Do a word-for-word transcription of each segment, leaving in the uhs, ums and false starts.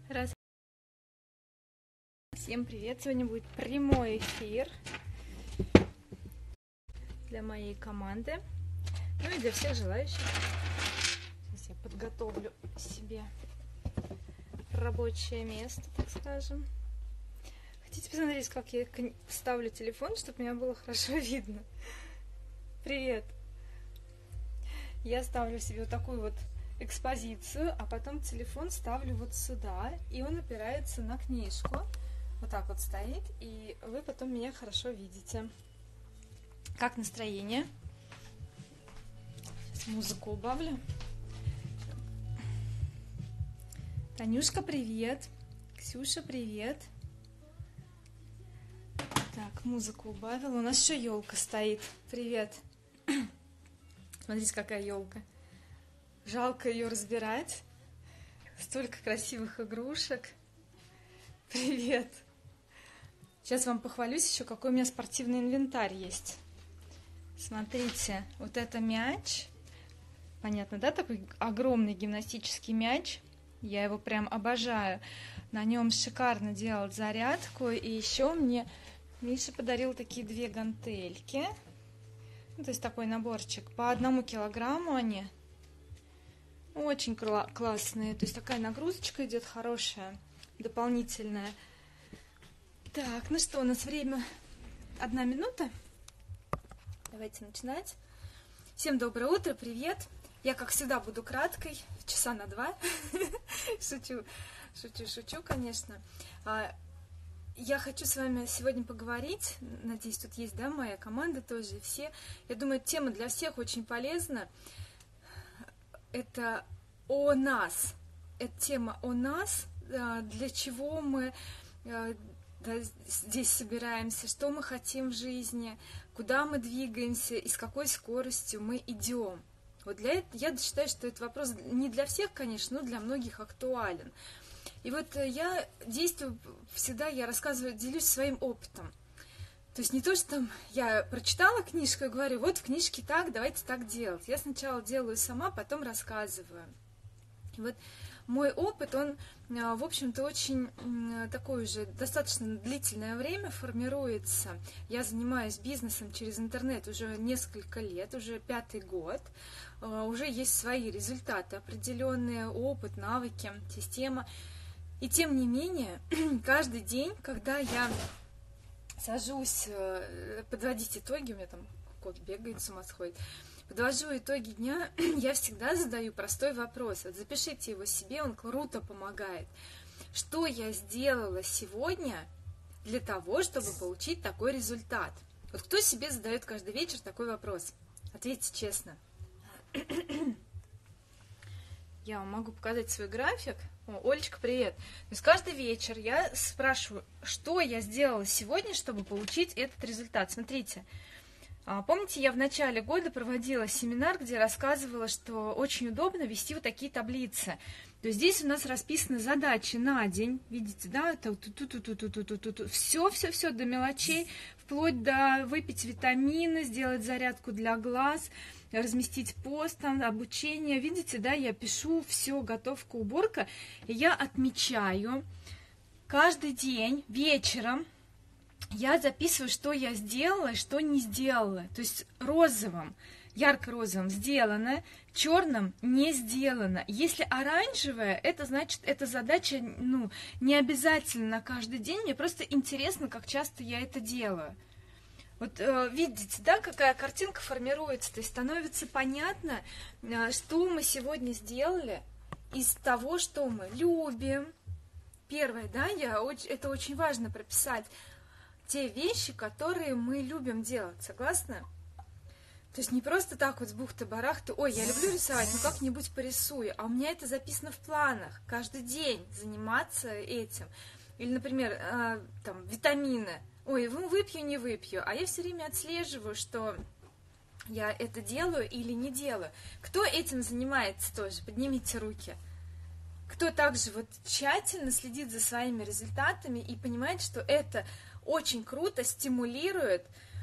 Раз. Всем привет! Сегодня будет прямой эфир для моей команды, ну и для всех желающих. Сейчас я подготовлю себе рабочее место, так скажем. Хотите посмотреть, как я ставлю телефон, чтобы меня было хорошо видно? Привет! Я ставлю себе вот такую вот экспозицию, а потом телефон ставлю вот сюда, и он опирается на книжку. Вот так вот стоит, и вы потом меня хорошо видите. Как настроение? Сейчас музыку убавлю. Танюшка, привет. Ксюша, привет. Так, музыку убавила. У нас еще елка стоит. Привет. Смотрите, какая елка. Жалко ее разбирать. Столько красивых игрушек. Привет. Сейчас вам похвалюсь еще, какой у меня спортивный инвентарь есть. Смотрите, вот это мяч. Понятно, да? Такой огромный гимнастический мяч. Я его прям обожаю. На нем шикарно делать зарядку. И еще мне Миша подарил такие две гантельки. Ну, то есть такой наборчик. По одному килограмму они. Очень кла- классные. То есть такая нагрузочка идет хорошая, дополнительная. Так, ну что, у нас время одна минута. Давайте начинать. Всем доброе утро, привет. Я, как всегда, буду краткой, часа на два. Шучу, шучу, шучу, конечно. Я хочу с вами сегодня поговорить. Надеюсь, тут есть, да, моя команда тоже, все. Я думаю, тема для всех очень полезна. Это о нас. Это тема о нас, для чего мы да, здесь собираемся, что мы хотим в жизни, куда мы двигаемся и с какой скоростью мы идем. Вот для этого я считаю, что этот вопрос не для всех, конечно, но для многих актуален. И вот я действую всегда, я рассказываю, делюсь своим опытом. То есть не то, что там я прочитала книжку и говорю, вот в книжке так, давайте так делать. Я сначала делаю сама, потом рассказываю. И вот мой опыт, он, в общем-то, очень такой уже достаточно длительное время формируется. Я занимаюсь бизнесом через интернет уже несколько лет, уже пятый год. Уже есть свои результаты, определенные опыт, навыки, система. И тем не менее, каждый день, когда я сажусь подводить итоги, у меня там кот бегает, с ума сходит, подвожу итоги дня, я всегда задаю простой вопрос. Вот запишите его себе, он круто помогает. Что я сделала сегодня для того, чтобы получить такой результат? Вот кто себе задает каждый вечер такой вопрос? Ответьте честно. Я вам могу показать свой график. О, Олечка, привет. То есть каждый вечер я спрашиваю, что я сделала сегодня, чтобы получить этот результат. Смотрите. Помните, я в начале года проводила семинар, где рассказывала, что очень удобно вести вот такие таблицы. То есть здесь у нас расписаны задачи на день, видите, да, это все, все, все до мелочей, вплоть до выпить витамины, сделать зарядку для глаз, разместить пост, там, обучение, видите, да, я пишу все, готовка, уборка, и я отмечаю каждый день вечером. Я записываю, что я сделала и что не сделала. То есть розовым, ярко-розовым сделано, черным не сделано. Если оранжевое, это значит, эта задача, ну, не обязательно на каждый день. Мне просто интересно, как часто я это делаю. Вот э, видите, да, какая картинка формируется. То есть становится понятно, э, что мы сегодня сделали из того, что мы любим. Первое, да, я, это очень важно прописать. Те вещи, которые мы любим делать, согласны? То есть не просто так вот с бухты-барахты, ой, я люблю рисовать, ну как-нибудь порисую, а у меня это записано в планах, каждый день заниматься этим. Или, например, э, там, витамины, ой, выпью, не выпью, а я все время отслеживаю, что я это делаю или не делаю. Кто этим занимается тоже? Поднимите руки. Кто также вот тщательно следит за своими результатами и понимает, что это очень круто стимулирует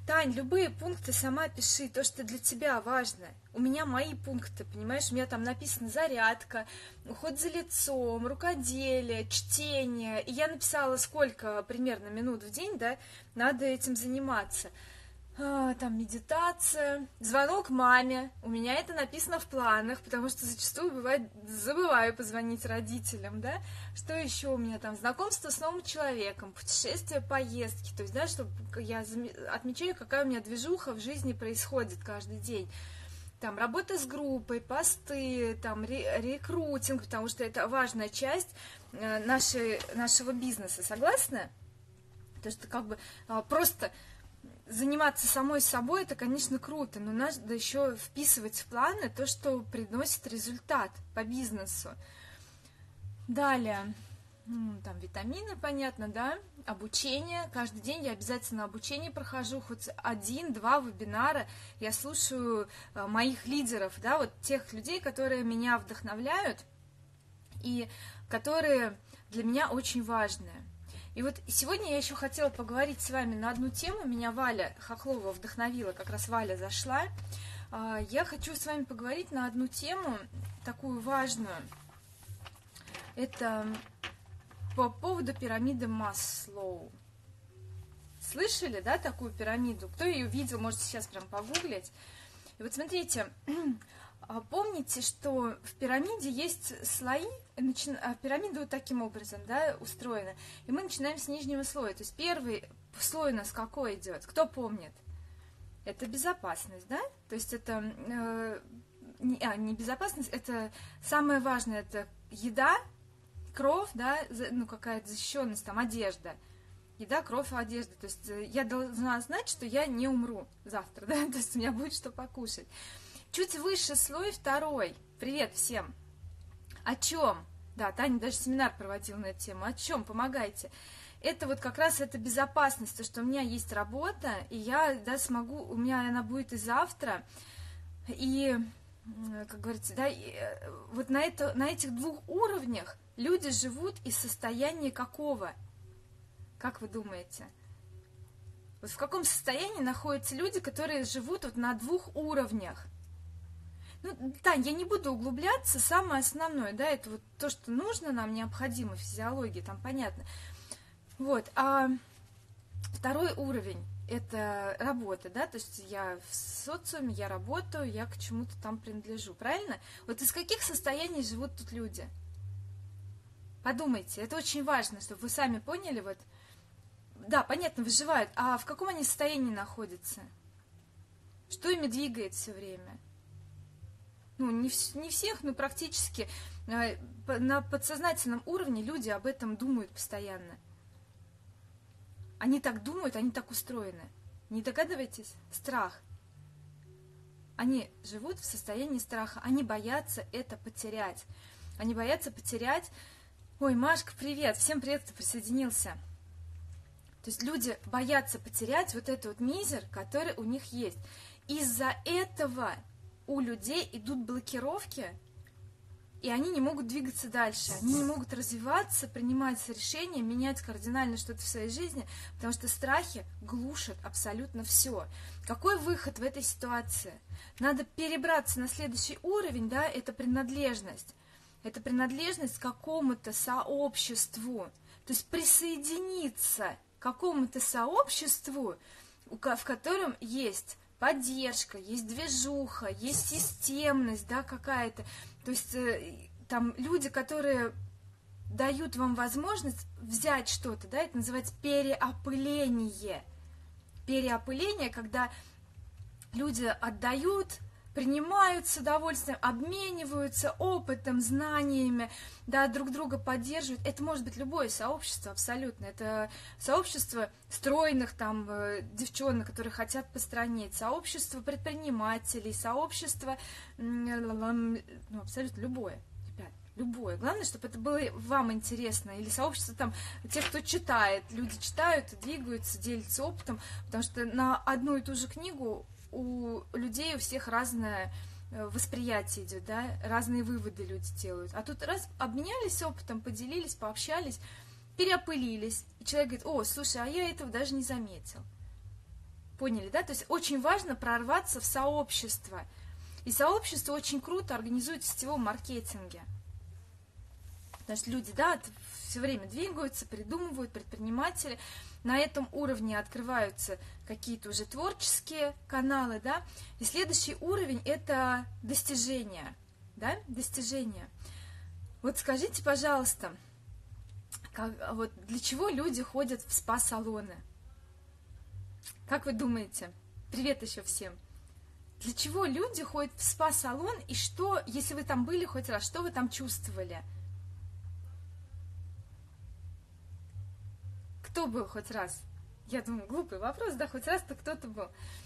Тань, любые пункты сама пиши, то, что для тебя важно. У меня мои пункты, понимаешь, у меня там написано зарядка, уход за лицом, рукоделие, чтение. И я написала, сколько примерно минут в день, да, надо этим заниматься. А, там медитация, звонок маме. У меня это написано в планах, потому что зачастую бывает, забываю позвонить родителям, да. Что еще у меня там? Знакомство с новым человеком, путешествия, поездки. То есть, да, чтобы я отмечаю, какая у меня движуха в жизни происходит каждый день. Там работа с группой, посты, там рекрутинг, потому что это важная часть нашей, нашего бизнеса. Согласны? То, что как бы просто заниматься самой собой, это, конечно, круто, но надо еще вписывать в планы то, что приносит результат по бизнесу. Далее, там витамины, понятно, да, обучение. Каждый день я обязательно обучение прохожу, хоть один-два вебинара. Я слушаю моих лидеров, да, вот тех людей, которые меня вдохновляют и которые для меня очень важные. И вот сегодня я еще хотела поговорить с вами на одну тему. Меня Валя Хохлова вдохновила, как раз Валя зашла. Я хочу с вами поговорить на одну тему, такую важную. Это по поводу пирамиды Маслоу. Слышали, да, такую пирамиду? Кто ее видел, можете сейчас прям погуглить. И вот смотрите, помните, что в пирамиде есть слои, пирамида вот таким образом, да, устроена. И мы начинаем с нижнего слоя. То есть первый слой у нас какой идет? Кто помнит? Это безопасность, да? То есть это э, не, а, не безопасность, это самое важное, это еда, кровь, да, ну какая-то защищенность, там одежда. Еда, кровь, одежда. То есть я должна знать, что я не умру завтра, да, то есть у меня будет что покушать. Чуть выше слой второй. Привет всем. О чем? Да, Таня даже семинар проводила на эту тему. О чем? Помогайте. Это вот как раз это безопасность, то, что у меня есть работа, и я, да, смогу, у меня она будет и завтра. И, как говорится, да, вот на, это, на этих двух уровнях люди живут из состояния какого? Как вы думаете? Вот в каком состоянии находятся люди, которые живут вот на двух уровнях? Ну, Тань, я не буду углубляться, самое основное, да, это вот то, что нужно нам, необходимо в физиологии, там понятно. Вот, а второй уровень – это работа, да, то есть я в социуме, я работаю, я к чему-то там принадлежу, правильно? Вот из каких состояний живут тут люди? Подумайте, это очень важно, чтобы вы сами поняли, вот, да, понятно, выживают, а в каком они состоянии находятся? Что ими двигает все время? Ну, не, в, не всех, но практически э, на подсознательном уровне люди об этом думают постоянно. Они так думают, они так устроены. Не догадываетесь? Страх. Они живут в состоянии страха, они боятся это потерять. Они боятся потерять... Ой, Машка, привет! Всем привет, кто присоединился. То есть люди боятся потерять вот этот вот мизер, который у них есть. Из-за этого у людей идут блокировки, и они не могут двигаться дальше, они не могут развиваться, принимать решения, менять кардинально что-то в своей жизни, потому что страхи глушат абсолютно все. Какой выход в этой ситуации? Надо перебраться на следующий уровень, да, это принадлежность. Это принадлежность к какому-то сообществу, то есть присоединиться к какому-то сообществу, в котором есть поддержка, есть движуха, есть системность, да, какая-то. То есть э, там люди, которые дают вам возможность взять что-то, да, это называется переопыление. Переопыление, когда люди отдают, принимают с удовольствием, обмениваются опытом, знаниями, да, друг друга поддерживают. Это может быть любое сообщество абсолютно. Это сообщество стройных там девчонок, которые хотят постранить, сообщество предпринимателей, сообщество, ну, абсолютно любое. Ребят, любое. Главное, чтобы это было вам интересно. Или сообщество там тех, кто читает. Люди читают, двигаются, делятся опытом, потому что на одну и ту же книгу у людей у всех разное восприятие идет, да, разные выводы люди делают. А тут раз обменялись опытом, поделились, пообщались, переопылились. И человек говорит: о, слушай, а я этого даже не заметил. Поняли, да? То есть очень важно прорваться в сообщество. И сообщество очень круто организует в сетевом маркетинге. Потому что люди, да, все время двигаются, придумывают, предприниматели. На этом уровне открываются какие-то уже творческие каналы, да. И следующий уровень – это достижения, да, достижения. Вот скажите, пожалуйста, как, вот для чего люди ходят в спа-салоны? Как вы думаете? Привет еще всем. Для чего люди ходят в спа-салон, и что, если вы там были хоть раз, что вы там чувствовали? Кто был хоть раз? Я думаю, глупый вопрос, да, хоть раз-то кто-то был.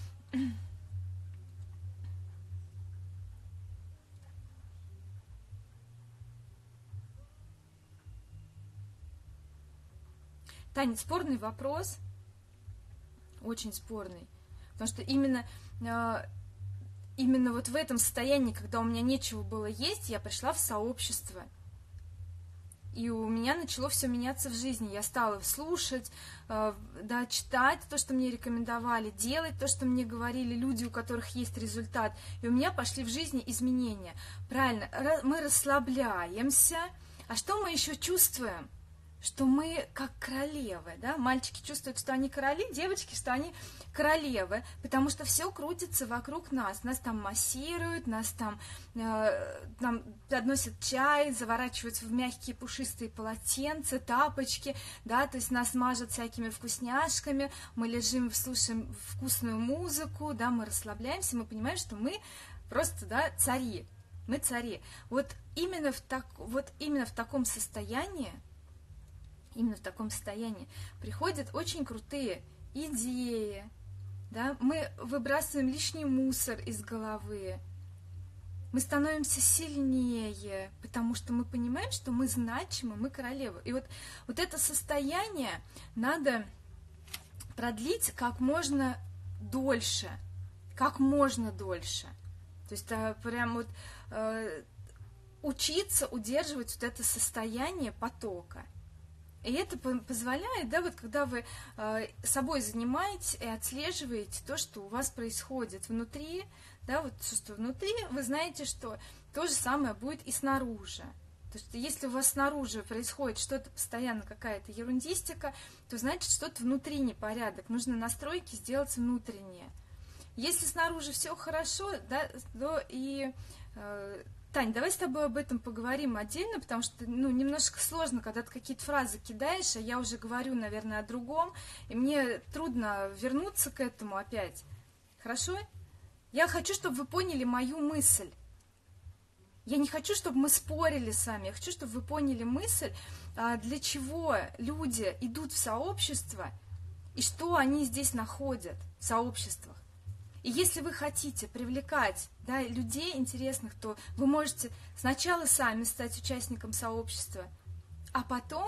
Таня, спорный вопрос, очень спорный, потому что именно, именно вот в этом состоянии, когда у меня нечего было есть, я пришла в сообщество. И у меня начало все меняться в жизни. Я стала слушать, э, да, читать то, что мне рекомендовали, делать то, что мне говорили люди, у которых есть результат. И у меня пошли в жизни изменения. Правильно, мы расслабляемся. А что мы еще чувствуем? Что мы как королевы, да? Мальчики чувствуют, что они короли, девочки, что они королевы, потому что все крутится вокруг нас. Нас там массируют, нас там, э, нам подносят чай, заворачиваются в мягкие пушистые полотенца, тапочки, да, то есть нас мажут всякими вкусняшками, мы лежим, слушаем вкусную музыку, да, мы расслабляемся, мы понимаем, что мы просто, да, цари, мы цари. Вот именно в, так, вот именно в таком состоянии, именно в таком состоянии приходят очень крутые идеи, да? Мы выбрасываем лишний мусор из головы, мы становимся сильнее, потому что мы понимаем, что мы значимы, мы королевы. И вот, вот это состояние надо продлить как можно дольше, как можно дольше. То есть а, прям вот э, учиться удерживать вот это состояние потока. И это позволяет, да, вот когда вы э, собой занимаетесь и отслеживаете то, что у вас происходит внутри, да, вот что внутри, вы знаете, что то же самое будет и снаружи. То есть если у вас снаружи происходит что-то постоянно, какая-то ерундистика, то значит что-то внутри непорядок. Нужно настройки сделать внутренние. Если снаружи все хорошо, да, то и... Э, Тань, давай с тобой об этом поговорим отдельно, потому что, ну, немножко сложно, когда ты какие-то фразы кидаешь, а я уже говорю, наверное, о другом, и мне трудно вернуться к этому опять. Хорошо? Я хочу, чтобы вы поняли мою мысль. Я не хочу, чтобы мы спорили с вами, я хочу, чтобы вы поняли мысль, для чего люди идут в сообщество и что они здесь находят в сообществах. И если вы хотите привлекать, да, людей интересных, то вы можете сначала сами стать участником сообщества, а потом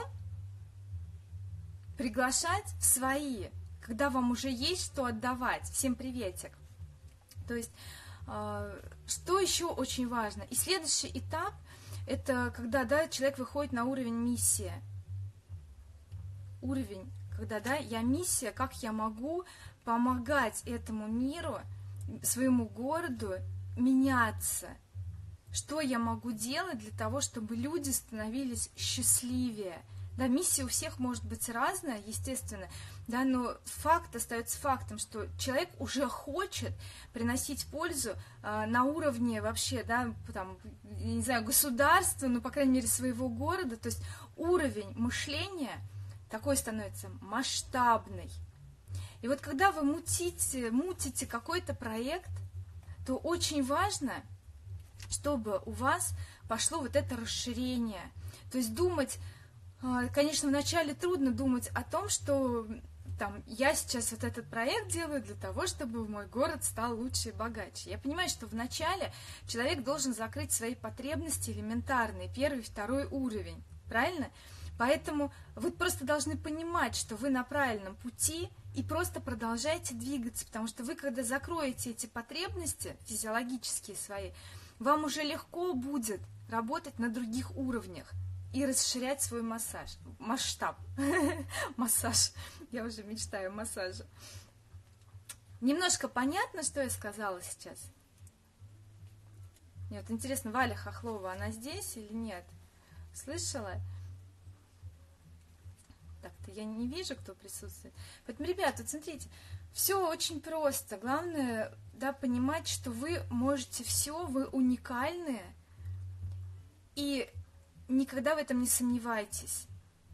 приглашать в свои, когда вам уже есть что отдавать. Всем приветик. То есть, э, что еще очень важно? И следующий этап, это когда, да, человек выходит на уровень миссии. Уровень, когда, да, я миссия, как я могу помогать этому миру, своему городу меняться. Что я могу делать для того, чтобы люди становились счастливее? Да, миссия у всех может быть разная, естественно, да, но факт остается фактом, что человек уже хочет приносить пользу э, на уровне вообще, да, там, я не знаю, государства, ну, по крайней мере, своего города, то есть уровень мышления такой становится масштабный. И вот когда вы мутите, мутите какой-то проект, то очень важно, чтобы у вас пошло вот это расширение. То есть думать, конечно, вначале трудно думать о том, что там, я сейчас вот этот проект делаю для того, чтобы мой город стал лучше и богаче. Я понимаю, что вначале человек должен закрыть свои потребности элементарные, первый, второй уровень, правильно? Поэтому вы просто должны понимать, что вы на правильном пути, и просто продолжайте двигаться, потому что вы, когда закроете эти потребности физиологические свои, вам уже легко будет работать на других уровнях и расширять свой массаж, масштаб, массаж, я уже мечтаю о массаже. Немножко понятно, что я сказала сейчас? Мне вот интересно, Валя Хохлова, она здесь или нет? Слышала? Так-то я не вижу, кто присутствует. Поэтому, ребята, вот смотрите, все очень просто. Главное, да, понимать, что вы можете все, вы уникальны, и никогда в этом не сомневайтесь.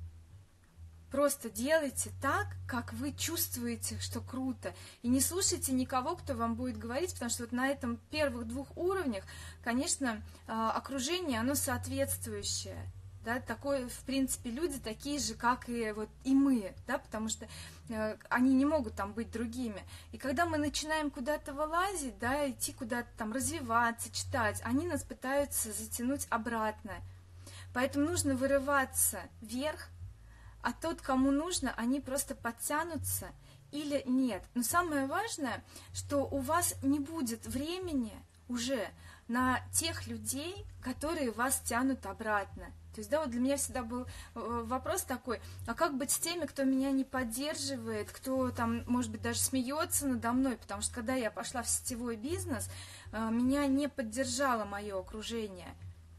Просто делайте так, как вы чувствуете, что круто. И не слушайте никого, кто вам будет говорить, потому что вот на этом первых двух уровнях, конечно, окружение, оно соответствующее. Да, такое, в принципе, люди такие же, как и, вот, и мы, да, потому что э, они не могут там быть другими. И когда мы начинаем куда-то вылазить, да, идти куда-то там, развиваться, читать, они нас пытаются затянуть обратно. Поэтому нужно вырываться вверх, а тот, кому нужно, они просто подтянутся или нет. Но самое важное, что у вас не будет времени уже на тех людей, которые вас тянут обратно. То есть, да, вот для меня всегда был вопрос такой, а как быть с теми, кто меня не поддерживает, кто там, может быть, даже смеется надо мной, потому что когда я пошла в сетевой бизнес, меня не поддержало мое окружение.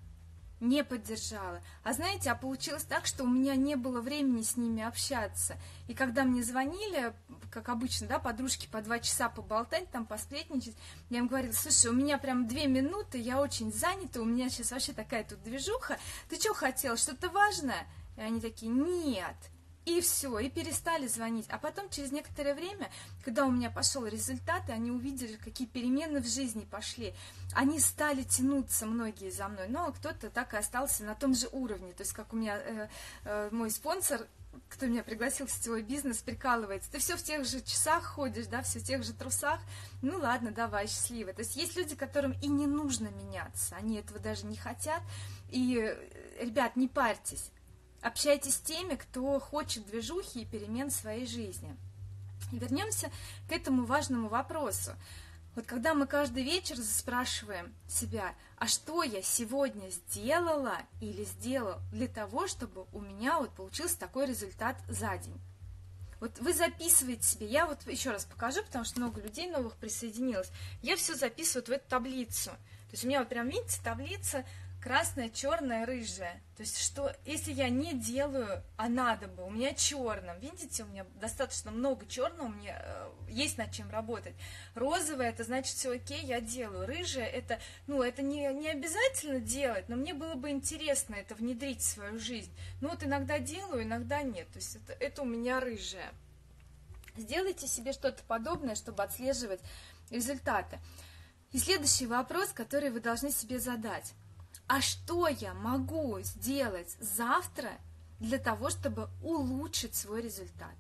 Не поддержала. А знаете, а получилось так, что у меня не было времени с ними общаться. И когда мне звонили, как обычно, да, подружки по два часа поболтать, там, посплетничать, я им говорила, слушай, у меня прям две минуты, я очень занята, у меня сейчас вообще такая тут движуха, ты что хотела, что-то важное? И они такие, нет. И все, и перестали звонить. А потом, через некоторое время, когда у меня пошел результат, и они увидели, какие перемены в жизни пошли, они стали тянуться, многие за мной, но кто-то так и остался на том же уровне. То есть, как у меня э, э, мой спонсор, кто меня пригласил в сетевой бизнес, прикалывается. Ты все в тех же часах ходишь, да, все в тех же трусах. Ну ладно, давай, счастливо. То есть, есть люди, которым и не нужно меняться, они этого даже не хотят. И, ребят, не парьтесь. Общайтесь с теми, кто хочет движухи и перемен в своей жизни. И вернемся к этому важному вопросу. Вот когда мы каждый вечер спрашиваем себя, а что я сегодня сделала или сделал для того, чтобы у меня вот получился такой результат за день. Вот вы записываете себе, я вот еще раз покажу, потому что много людей новых присоединилось. Я все записываю вот в эту таблицу. То есть у меня вот прям, видите, таблица красная, черная, рыжая. То есть, что если я не делаю, а надо бы, у меня черным, видите, у меня достаточно много черного, у меня э, есть над чем работать. Розовая, это значит, все окей, я делаю. Рыжая, это, ну, это не, не обязательно делать, но мне было бы интересно это внедрить в свою жизнь. Ну, вот иногда делаю, иногда нет. То есть, это, это у меня рыжая. Сделайте себе что-то подобное, чтобы отслеживать результаты. И следующий вопрос, который вы должны себе задать. А что я могу сделать завтра для того, чтобы улучшить свой результат?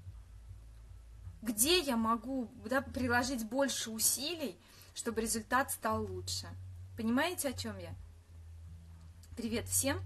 Где я могу, да, приложить больше усилий, чтобы результат стал лучше? Понимаете, о чем я? Привет всем!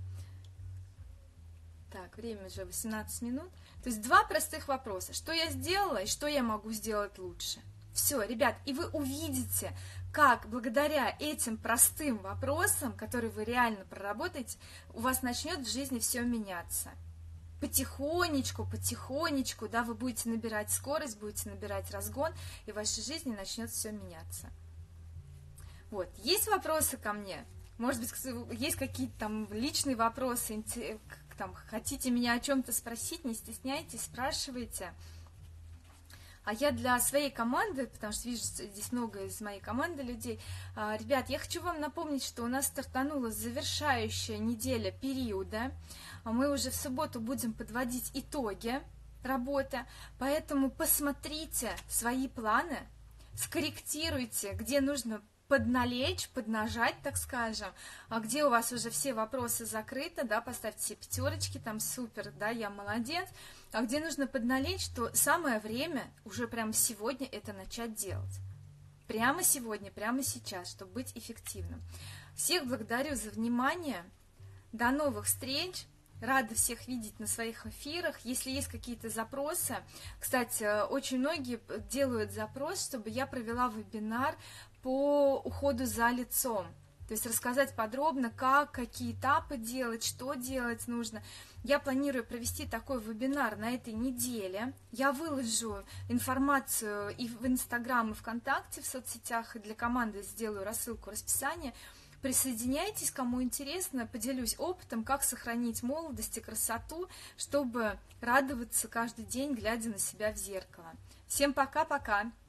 Так, время уже восемнадцать минут. То есть два простых вопроса. Что я сделала и что я могу сделать лучше? Все, ребят, и вы увидите, как благодаря этим простым вопросам, которые вы реально проработаете, у вас начнет в жизни все меняться. Потихонечку, потихонечку, да, вы будете набирать скорость, будете набирать разгон, и в вашей жизни начнет все меняться. Вот, есть вопросы ко мне? Может быть, есть какие-то там личные вопросы, там, хотите меня о чем-то спросить, не стесняйтесь, спрашивайте. А я для своей команды, потому что вижу здесь много из моей команды людей, ребят, я хочу вам напомнить, что у нас стартанула завершающая неделя периода, мы уже в субботу будем подводить итоги работы, поэтому посмотрите свои планы, скорректируйте, где нужно подналечь, поднажать, так скажем, а где у вас уже все вопросы закрыты, да, поставьте все пятерочки, там супер, да, я молодец, а где нужно подналечь, то самое время уже прямо сегодня это начать делать. Прямо сегодня, прямо сейчас, чтобы быть эффективным. Всех благодарю за внимание, до новых встреч, рада всех видеть на своих эфирах. Если есть какие-то запросы, кстати, очень многие делают запрос, чтобы я провела вебинар по уходу за лицом. То То есть рассказать подробно, как, какие этапы делать, что делать нужно. Я планирую провести такой вебинар на этой неделе. Я выложу информацию и в Инстаграм, и ВКонтакте, в соцсетях, и для команды сделаю рассылку расписания. Присоединяйтесь, кому интересно, поделюсь опытом, как сохранить молодость и красоту, чтобы радоваться каждый день, глядя на себя в зеркало. Всем пока-пока!